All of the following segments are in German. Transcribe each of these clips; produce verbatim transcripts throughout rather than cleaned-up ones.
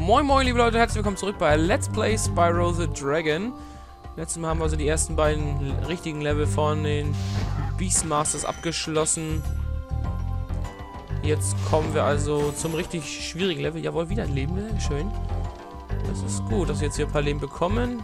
Moin moin liebe Leute, herzlich willkommen zurück bei Let's Play Spyro the Dragon. Letztes Mal haben wir also die ersten beiden richtigen Level von den Beastmasters abgeschlossen. Jetzt kommen wir also zum richtig schwierigen Level. Jawohl, wieder ein Leben, ne? Schön. Das ist gut, dass wir jetzt hier ein paar Leben bekommen.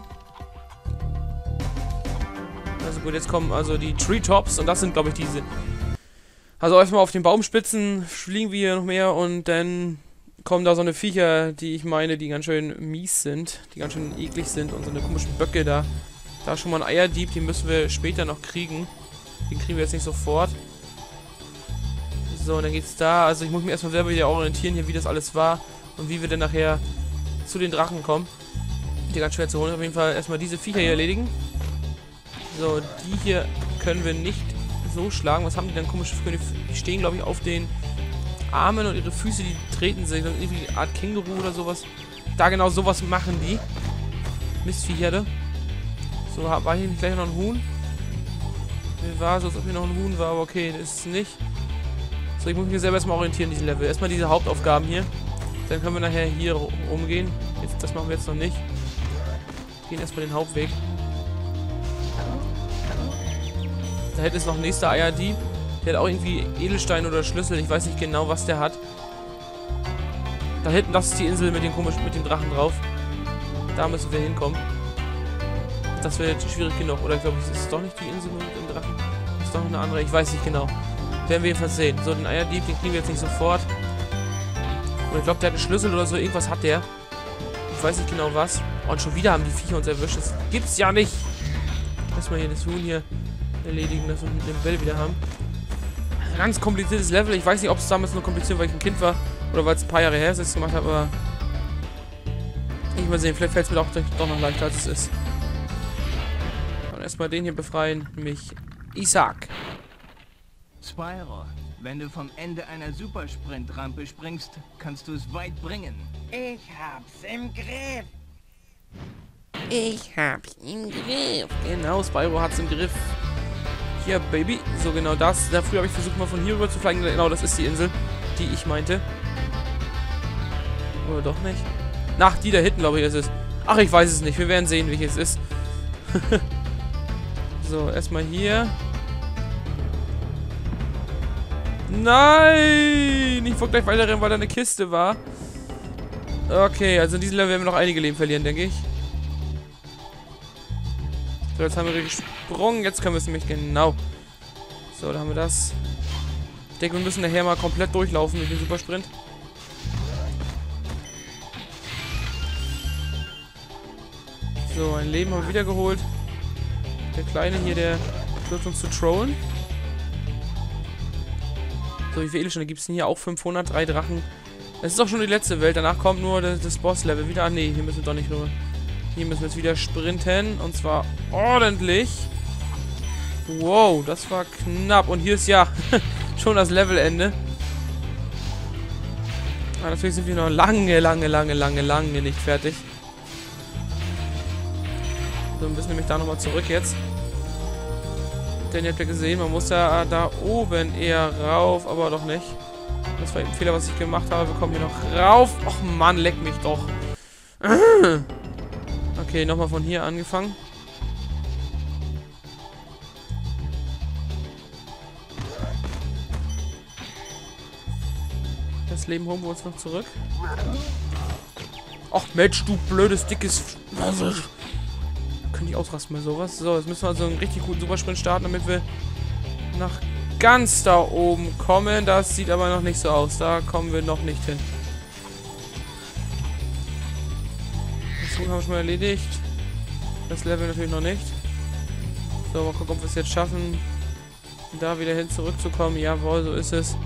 Also gut, jetzt kommen also die Treetops und das sind glaube ich diese. Also erstmal auf den Baumspitzen fliegen wir hier noch mehr und dann kommen da so eine Viecher, die ich meine, die ganz schön mies sind, die ganz schön eklig sind und so eine komischen Böcke da. Da ist schon mal ein Eierdieb, den müssen wir später noch kriegen. Den kriegen wir jetzt nicht sofort. So, und dann geht's da. Also ich muss mich erstmal selber wieder orientieren hier, wie das alles war und wie wir denn nachher zu den Drachen kommen. Die ganz schwer zu holen. Auf jeden Fall erstmal diese Viecher hier erledigen. So, die hier können wir nicht so schlagen. Was haben die denn komische Vögel? Die stehen, glaube ich, auf den Armen und ihre Füße, die treten sich. Irgendwie eine Art Känguru oder sowas. Da genau sowas machen die. Mistviecher, da. So, war hier nicht gleich noch ein Huhn? Mir war so, als ob hier noch ein Huhn war, aber okay, das ist es nicht. So, ich muss mich selber erstmal orientieren in diesem Level. Erstmal diese Hauptaufgaben hier. Dann können wir nachher hier rumgehen. Jetzt, das machen wir jetzt noch nicht. Wir gehen erstmal den Hauptweg. Da hinten ist noch ein nächster Eierdieb. Der hat auch irgendwie Edelstein oder Schlüssel. Ich weiß nicht genau, was der hat. Da hinten, das ist die Insel mit dem komischen, mit dem Drachen drauf. Da müssen wir hinkommen. Das wird schwierig genug. Oder glaube ich, ist es doch nicht die Insel mit dem Drachen? Ist doch noch eine andere. Ich weiß nicht genau. Werden wir jedenfalls sehen. So, den Eierdieb, den kriegen wir jetzt nicht sofort. Oder ich glaube, der hat einen Schlüssel oder so. Irgendwas hat der. Ich weiß nicht genau was. Und schon wieder haben die Viecher uns erwischt. Das gibt's ja nicht. Erstmal hier das Huhn hier erledigen, dass wir den Bell wieder haben. Ein ganz kompliziertes Level. Ich weiß nicht, ob es damals nur kompliziert, weil ich ein Kind war. Oder weil es ein paar Jahre her ist, dass ich es gemacht habe. Aber ich mal sehen. Vielleicht fällt es mir doch, doch noch leichter, als es ist. Und erstmal den hier befreien. Nämlich Isaac. Spyro, wenn du vom Ende einer Supersprint-Rampe springst, kannst du es weit bringen. Ich hab's im Griff. Ich hab's im Griff. Genau, Spyro hat's im Griff. Hier, Baby. So, genau das. Da früher habe ich versucht, mal von hier rüber zu fliegen. Genau, das ist die Insel, die ich meinte. Oder doch nicht? Ach, die da hinten, glaube ich, ist es. Ach, ich weiß es nicht. Wir werden sehen, wie es ist. So, erstmal hier. Nein! Ich wollte gleich weiterrennen, weil da eine Kiste war. Okay, also in diesem Level werden wir noch einige Leben verlieren, denke ich. So, jetzt haben wir gesprungen. Jetzt können wir es nämlich genau. So, da haben wir das. Ich denke, wir müssen nachher mal komplett durchlaufen mit dem Supersprint. So, ein Leben haben wir wieder geholt. Der Kleine hier, der versucht uns zu trollen. So, wie viele Edelsteine gibt es denn hier? Auch fünfhundert, drei Drachen. Das ist auch schon die letzte Welt. Danach kommt nur das, das Boss-Level wieder. Ah, nee, hier müssen wir doch nicht rüber. Hier müssen wir jetzt wieder sprinten. Und zwar ordentlich. Wow, das war knapp. Und hier ist ja schon das Levelende. Aber natürlich sind wir noch lange, lange, lange, lange, lange nicht fertig. So, wir müssen nämlich da nochmal zurück jetzt. Denn ihr habt ja gesehen, man muss ja da oben eher rauf, aber doch nicht. Das war eben ein Fehler, was ich gemacht habe. Wir kommen hier noch rauf. Och Mann, leck mich doch. Okay, nochmal von hier angefangen. Das Leben holen wir uns noch zurück. Och Mensch, du blödes, dickes... Könnte ich ausrasten bei sowas. So, jetzt müssen wir also einen richtig guten Supersprint starten, damit wir nach ganz da oben kommen. Das sieht aber noch nicht so aus. Da kommen wir noch nicht hin. Das Huhn haben wir schon mal erledigt. Das Level natürlich noch nicht. So, mal gucken, ob wir es jetzt schaffen, da wieder hin zurückzukommen. Jawohl, so ist es.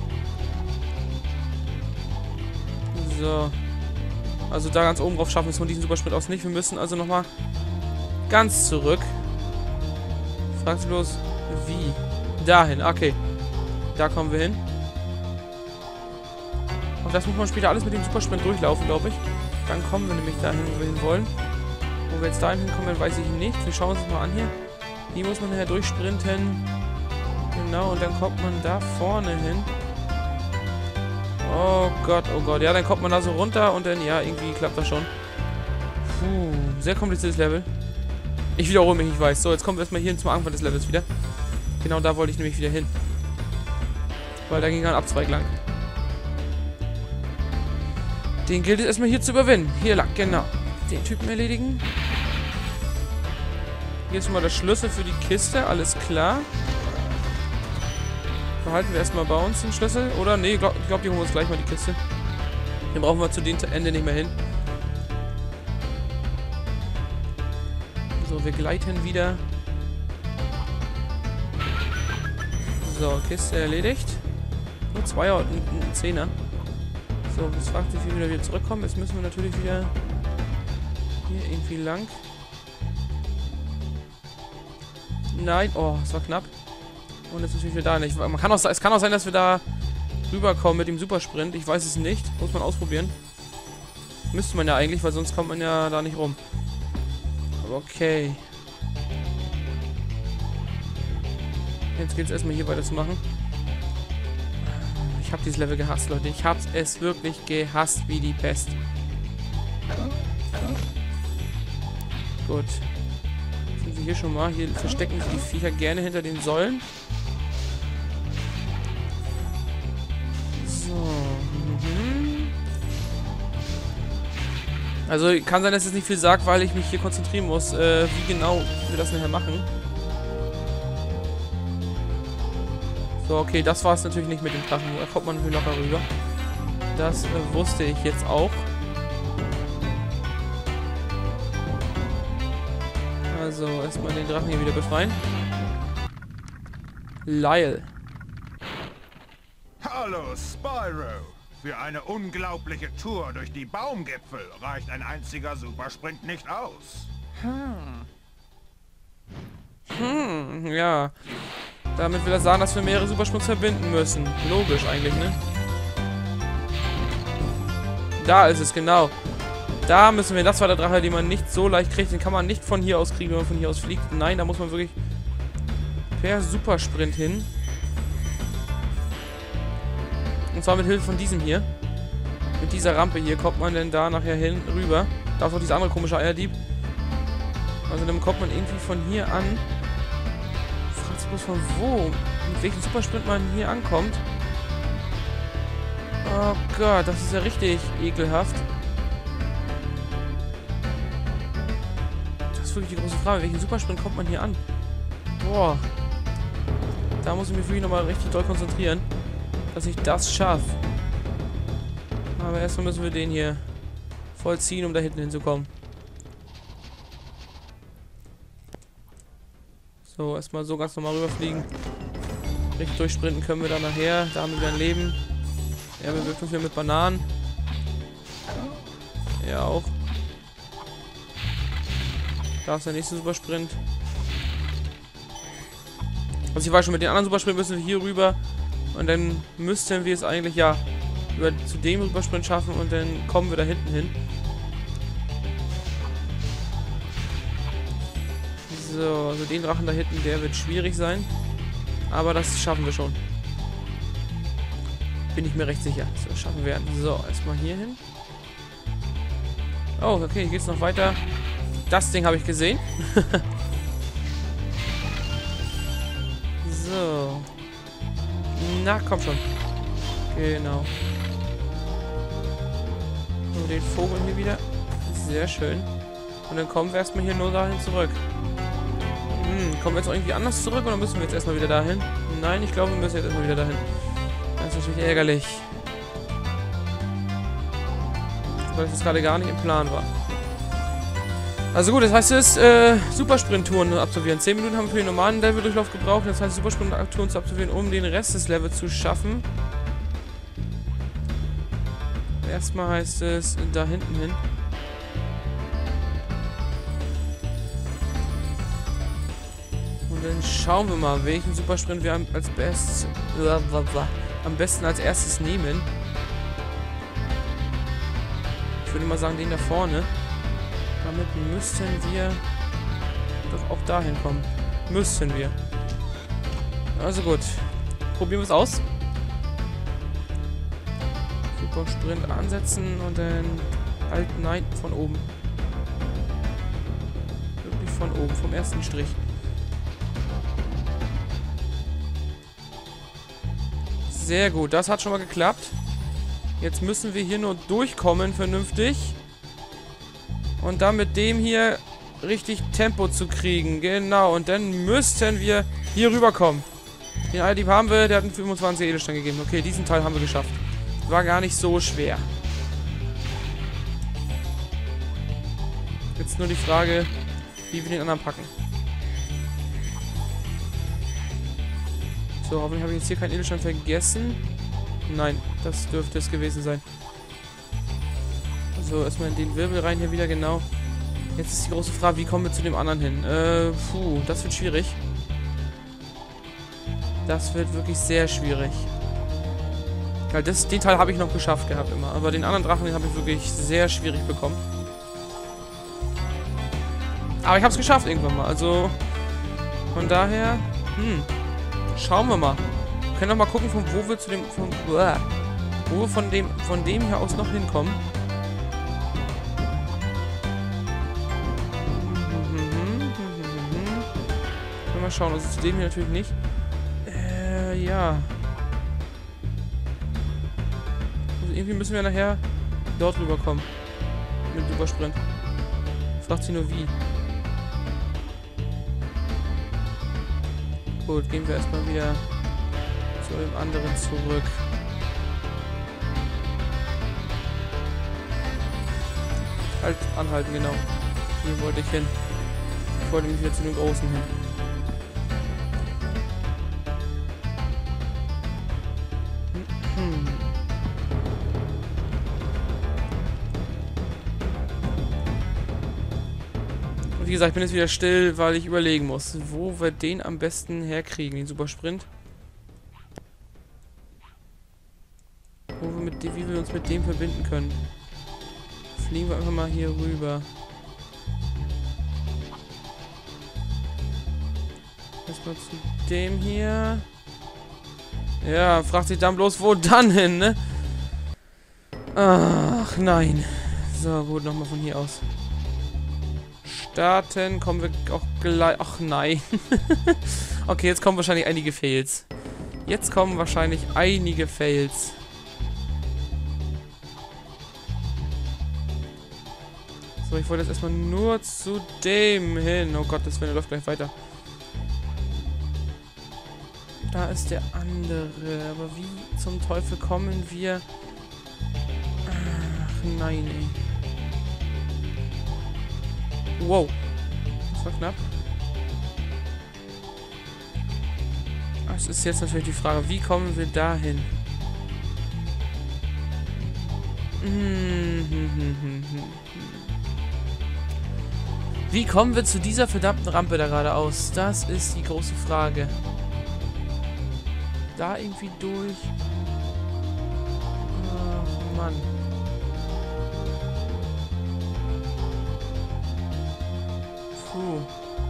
So. Also da ganz oben drauf schaffen wir es von diesem Supersprint aus nicht. Wir müssen also nochmal ganz zurück. Fragst du bloß, wie? Dahin, okay. Da kommen wir hin. Und das muss man später alles mit dem Supersprint durchlaufen, glaube ich. Dann kommen wir nämlich dahin, wo wir hin wollen. Wo wir jetzt dahin hinkommen, weiß ich nicht. Wir schauen uns das mal an hier. Hier muss man nachher durchsprinten. Genau, und dann kommt man da vorne hin. Oh Gott, oh Gott. Ja, dann kommt man da so runter und dann, ja, irgendwie klappt das schon. Puh, sehr kompliziertes Level. Ich wiederhole mich, ich weiß. So, jetzt kommen wir erstmal hier zum Anfang des Levels wieder. Genau da wollte ich nämlich wieder hin. Weil da ging ein Abzweig lang. Den gilt es erstmal hier zu überwinden. Hier lang, genau. Den Typen erledigen. Hier ist mal der Schlüssel für die Kiste, alles klar. Behalten wir erstmal bei uns den Schlüssel. Oder? Nee, glaub, ich glaube, die holen wir uns gleich mal die Kiste. Den brauchen wir zu dem Ende nicht mehr hin. So, wir gleiten wieder. So, Kiste erledigt. Nur zwei und ein, ein Zehner. So, jetzt fragt sich, wie wir wieder zurückkommen. Jetzt müssen wir natürlich wieder hier irgendwie lang. Nein, oh, es war knapp. Und jetzt ist wieder da nicht. Man kann auch, es kann auch sein, dass wir da rüberkommen mit dem Supersprint. Ich weiß es nicht. Muss man ausprobieren. Müsste man ja eigentlich, weil sonst kommt man ja da nicht rum. Aber okay. Jetzt geht es erstmal hier weiter zu machen. Ich habe dieses Level gehasst, Leute. Ich habe es wirklich gehasst wie die Pest. Gut. Sind wir hier schon mal. Hier verstecken sich die Viecher gerne hinter den Säulen. So. Mhm. Also kann sein, dass es nicht viel sagt, weil ich mich hier konzentrieren muss, äh, wie genau wir das nachher machen. So, okay, das war es natürlich nicht mit dem Drachen. Da kommt man natürlich locker rüber. Das äh, wusste ich jetzt auch. Also, erstmal den Drachen hier wieder befreien. Lyle. Hallo, Spyro. Für eine unglaubliche Tour durch die Baumgipfel reicht ein einziger Supersprint nicht aus. Hm, ja. Damit will er sagen, dass wir mehrere Supersprints verbinden müssen. Logisch eigentlich, ne? Da ist es, genau. Da müssen wir, das war der Drache, den man nicht so leicht kriegt. Den kann man nicht von hier aus kriegen, wenn man von hier aus fliegt. Nein, da muss man wirklich per Supersprint hin. Und zwar mit Hilfe von diesem hier. Mit dieser Rampe hier kommt man denn da nachher hin, rüber. Da ist auch dieser andere komische Eierdieb. Also dann kommt man irgendwie von hier an. Fragt sich bloß von wo, mit welchem Supersprint man hier ankommt. Oh Gott, das ist ja richtig ekelhaft. Das ist wirklich die große Frage. Welchen Supersprint kommt man hier an? Boah. Da muss ich mich wirklich nochmal richtig doll konzentrieren, dass ich das schaffe. Aber erstmal müssen wir den hier vollziehen, um da hinten hinzukommen. So, erstmal so ganz normal rüberfliegen. Richtig durchsprinten können wir dann nachher. Da haben wir wieder ein Leben. Er bewirkt uns wieder mit Bananen. Er auch. Da ist der nächste Supersprint. Also ich weiß schon, mit den anderen Supersprint müssen wir hier rüber. Und dann müssten wir es eigentlich, ja, über, zu dem Supersprint schaffen. Und dann kommen wir da hinten hin. So, also den Drachen da hinten, der wird schwierig sein. Aber das schaffen wir schon. Bin ich mir recht sicher, dass wir das schaffen werden. So, erstmal hier hin. Oh, okay, hier geht's noch weiter. Das Ding habe ich gesehen. So. Na, komm schon. Genau. So, den Vogel hier wieder. Sehr schön. Und dann kommen wir erstmal hier nur dahin zurück. Hm, kommen wir jetzt auch irgendwie anders zurück oder müssen wir jetzt erstmal wieder dahin? Nein, ich glaube, wir müssen jetzt erstmal wieder dahin. Das ist natürlich ärgerlich. Weil das gerade gar nicht im Plan war. Also gut, das heißt es, äh, Supersprint-Touren absolvieren. zehn Minuten haben wir für den normalen Level-Durchlauf gebraucht. Das heißt, Supersprint-Touren zu absolvieren, um den Rest des Levels zu schaffen. Erstmal heißt es, da hinten hin. Und dann schauen wir mal, welchen Supersprint wir als bestes, am besten als erstes nehmen. Ich würde mal sagen, den da vorne. Damit müssten wir doch auch dahin kommen. Müssten wir. Also gut. Probieren wir es aus. Super Sprint ansetzen und dann halt, nein, von oben. Wirklich von oben, vom ersten Strich. Sehr gut, das hat schon mal geklappt. Jetzt müssen wir hier nur durchkommen, vernünftig. Und dann mit dem hier richtig Tempo zu kriegen. Genau, und dann müssten wir hier rüberkommen. Den Eierdieb haben wir, der hat einen fünfundzwanzig Edelstein gegeben. Okay, diesen Teil haben wir geschafft. War gar nicht so schwer. Jetzt nur die Frage, wie wir den anderen packen. So, hoffentlich habe ich jetzt hier keinen Edelstein vergessen. Nein, das dürfte es gewesen sein. So, erstmal in den Wirbel rein hier wieder, genau. Jetzt ist die große Frage, wie kommen wir zu dem anderen hin? Äh, puh, das wird schwierig. Das wird wirklich sehr schwierig. Weil das, den Teil habe ich noch geschafft gehabt immer. Aber den anderen Drachen, den habe ich wirklich sehr schwierig bekommen. Aber ich habe es geschafft irgendwann mal. Also, von daher, hm, schauen wir mal. Wir können noch mal gucken, von wo wir zu dem, von, uah, wo wir von dem, von dem hier aus noch hinkommen. Mal schauen, also zu dem hier natürlich nicht. Äh, ja. Also irgendwie müssen wir nachher dort rüberkommen. Mit Supersprint. Fragt sie nur wie. Gut, gehen wir erstmal wieder zu dem anderen zurück. Halt, anhalten, genau. Hier wollte ich hin. Ich wollte mich wieder zu dem Großen hin. Wie gesagt, ich bin jetzt wieder still, weil ich überlegen muss, wo wir den am besten herkriegen, den Supersprint. Wo wir mit dem, wie wir uns mit dem verbinden können. Fliegen wir einfach mal hier rüber. Erstmal zu dem hier. Ja, fragt sich dann bloß, wo dann hin, ne? Ach, nein. So, gut, nochmal von hier aus. Starten, kommen wir auch gleich... Ach nein. Okay, jetzt kommen wahrscheinlich einige Fails. Jetzt kommen wahrscheinlich einige Fails. So, ich wollte jetzt erstmal nur zu dem hin. Oh Gott, das Willen, läuft gleich weiter. Da ist der andere. Aber wie zum Teufel kommen wir... Ach nein, ey. Wow. Das war knapp. Das ist jetzt natürlich die Frage, wie kommen wir dahin? Wie kommen wir zu dieser verdammten Rampe da geradeaus? Das ist die große Frage. Da irgendwie durch. Oh Mann. Puh.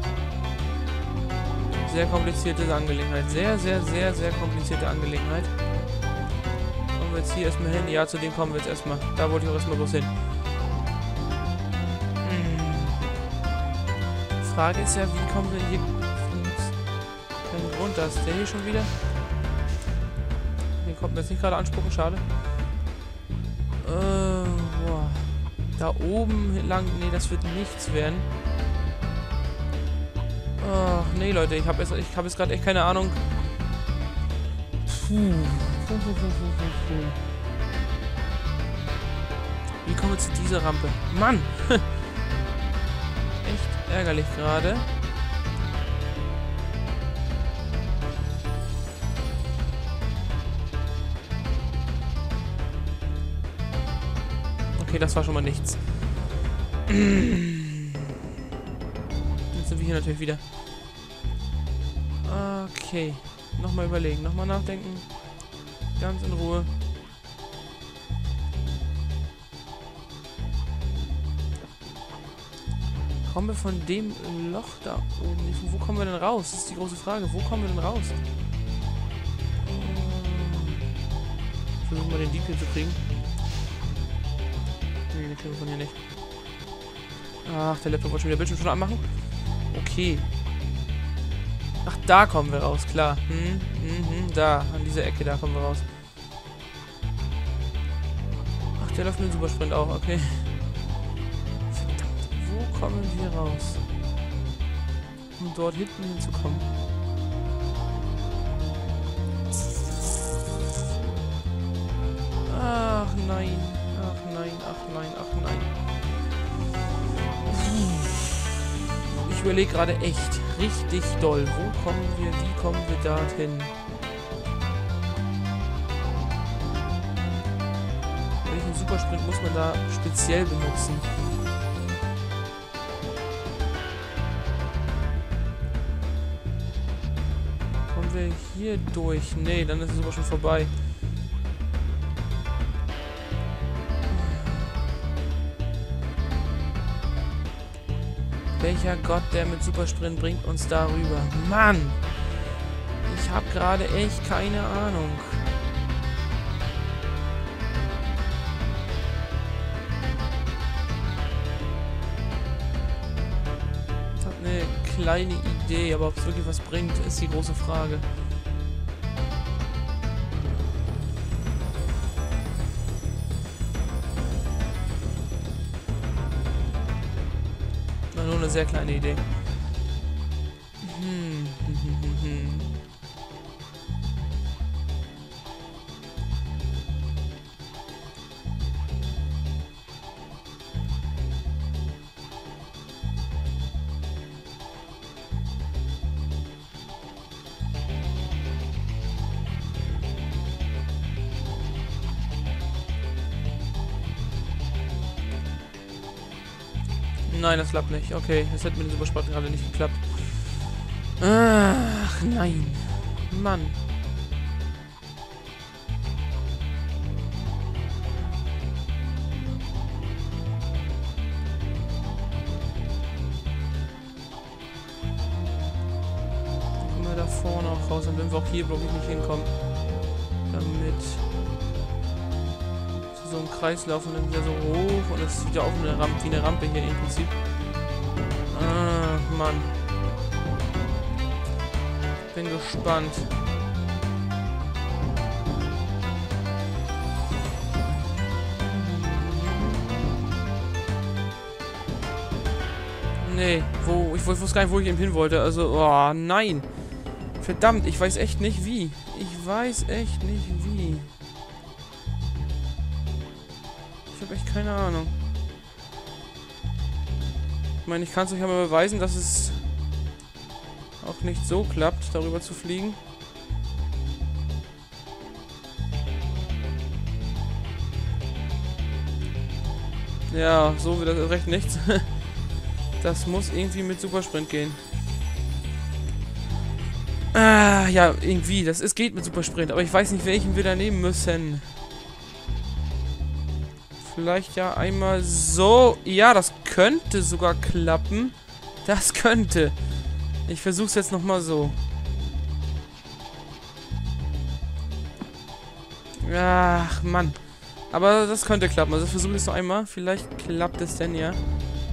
Sehr komplizierte Angelegenheit. Sehr, sehr, sehr, sehr komplizierte Angelegenheit. Kommen wir jetzt hier erstmal hin? Ja, zu dem kommen wir jetzt erstmal. Da wollte ich auch erstmal bloß hin. Die Frage ist ja, wie kommen wir hier... Kein Grund, da ist der hier schon wieder. Den kommt mir jetzt nicht gerade anspucken, schade. Äh, boah. Da oben lang... Nee, das wird nichts werden. Ach, nee, Leute, ich habe jetzt, ich hab jetzt gerade echt keine Ahnung. Puh. Puh, puh, puh, puh, puh. Wie kommen wir zu dieser Rampe? Mann! Echt ärgerlich gerade. Okay, das war schon mal nichts. Jetzt sind wir hier natürlich wieder. Okay. Nochmal überlegen, nochmal nachdenken. Ganz in Ruhe. Kommen wir von dem Loch da oben? Wo kommen wir denn raus? Das ist die große Frage. Wo kommen wir denn raus? Versuchen wir den Dieb hier zu kriegen. den kriegen wir von hier nicht. Ach, der Laptop wollte schon wieder Bildschirm schon anmachen. Okay. Ach, da kommen wir raus, klar. Hm, hm, hm, da, an dieser Ecke, da kommen wir raus. Ach, der läuft mit dem Supersprint auch, okay. Verdammt, wo kommen wir raus? Um dort hinten hinzukommen. Ach nein, ach nein, ach nein, ach nein. Ich überlege gerade echt, richtig doll. Wo kommen wir, wie kommen wir dorthin? Welchen Supersprint muss man da speziell benutzen? Kommen wir hier durch? Nee, dann ist es aber schon vorbei. Welcher Gott, der mit Supersprint bringt uns darüber? Mann! Ich habe gerade echt keine Ahnung. Ich habe eine kleine Idee, aber ob es wirklich was bringt, ist die große Frage. Nur eine sehr kleine Idee. Hm. Hm, hm, hm. Nein, das klappt nicht. Okay, das hat mit dem Supersport gerade nicht geklappt. Ach, nein. Mann. Kommen wir da vorne auch raus, dann werden wir auch hier, glaube ich, nicht hinkommen. Damit so im Kreis laufen, dann wieder so hoch und es ist wieder auch eine Rampe, wie eine Rampe hier im Prinzip. Ah, Mann. Bin gespannt. Nee, wo, ich wusste gar nicht, wo ich eben hin wollte. Also, oh, nein. Verdammt, ich weiß echt nicht wie. Ich weiß echt nicht wie. Ich habe echt keine Ahnung. Ich meine, ich kann es euch aber beweisen, dass es auch nicht so klappt, darüber zu fliegen. Ja, so wird das recht nichts. Das muss irgendwie mit Supersprint gehen. Ah, ja, irgendwie. Das ist, geht mit Supersprint, aber ich weiß nicht, welchen wir da nehmen müssen. Vielleicht ja einmal so. Ja, das könnte sogar klappen. Das könnte. Ich versuche es jetzt nochmal so. Ach, Mann. Aber das könnte klappen. Also versuche ich es noch einmal. Vielleicht klappt es denn ja.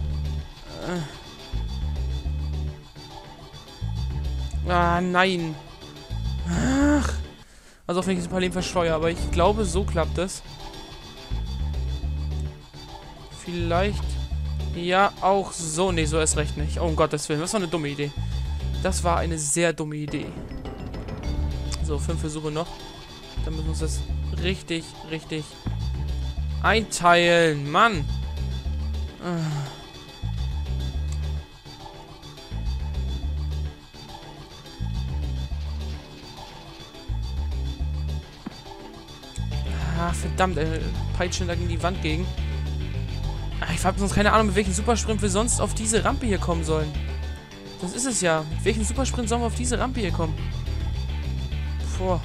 Ah, nein. Ach. Also auch wenn ich es ein paar Leben versteuere. Aber ich glaube, so klappt es. Vielleicht. Ja, auch so. Ne, so ist recht nicht. Oh, um Gottes Willen. Das war eine dumme Idee. Das war eine sehr dumme Idee. So, fünf Versuche noch. Dann müssen wir uns das richtig, richtig einteilen. Mann. Ah, verdammt. Äh, Peitschen da gegen die Wand gegen. Ich habe sonst keine Ahnung, mit welchem Supersprint wir sonst auf diese Rampe hier kommen sollen. Das ist es ja. Mit welchem Supersprint sollen wir auf diese Rampe hier kommen? Boah.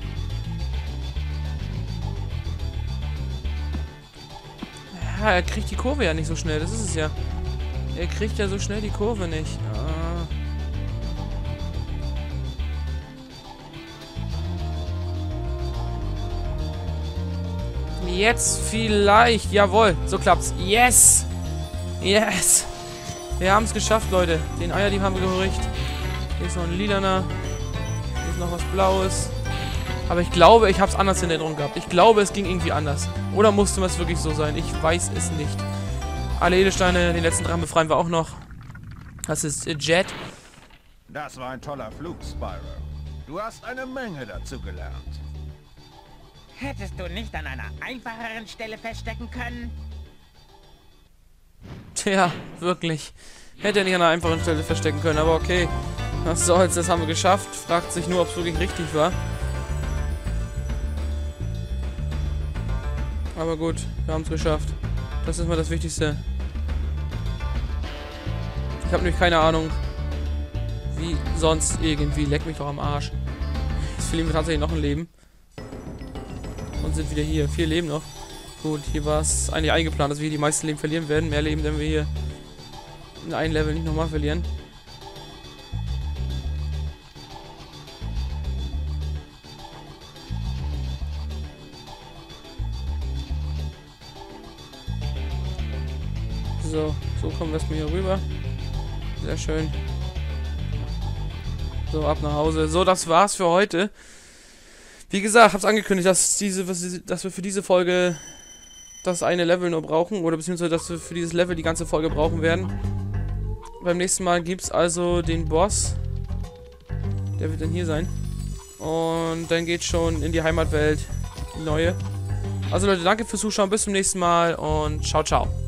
Ja, er kriegt die Kurve ja nicht so schnell. Das ist es ja. Er kriegt ja so schnell die Kurve nicht. Ah. Jetzt vielleicht. Jawohl, so klappt's. Yes! Yes! Wir haben es geschafft, Leute. Den Eierdieb haben wir gehorcht. Hier ist noch ein lilaner. Hier ist noch was Blaues. Aber ich glaube, ich habe es anders in Erinnerung gehabt. Ich glaube, es ging irgendwie anders. Oder musste es wirklich so sein? Ich weiß es nicht. Alle Edelsteine, den letzten Drachen befreien wir auch noch. Das ist äh, Jet. Das war ein toller Flug, Spyro. Du hast eine Menge dazu gelernt. Hättest du nicht an einer einfacheren Stelle feststecken können? Tja, wirklich. Hätte er nicht an einer einfachen Stelle verstecken können, aber okay. Was soll's, das haben wir geschafft. Fragt sich nur, ob es wirklich richtig war. Aber gut, wir haben es geschafft. Das ist mal das Wichtigste. Ich habe nämlich keine Ahnung, wie sonst irgendwie. Leck mich doch am Arsch. Jetzt verlieren wir tatsächlich noch ein Leben. Und sind wieder hier. Vier Leben noch. Gut, hier war es eigentlich eingeplant, dass wir hier die meisten Leben verlieren werden. Mehr Leben, wenn wir hier in einem Level nicht nochmal verlieren. So, so kommen wir erstmal hier rüber. Sehr schön. So, ab nach Hause. So, das war's für heute. Wie gesagt, hab's angekündigt, dass diese, dass wir für diese Folge das eine Level nur brauchen. Oder beziehungsweise, dass wir für dieses Level die ganze Folge brauchen werden. Beim nächsten Mal gibt's also den Boss. Der wird dann hier sein. Und dann geht's schon in die Heimatwelt. Die neue. Also Leute, danke fürs Zuschauen. Bis zum nächsten Mal. Und ciao, ciao.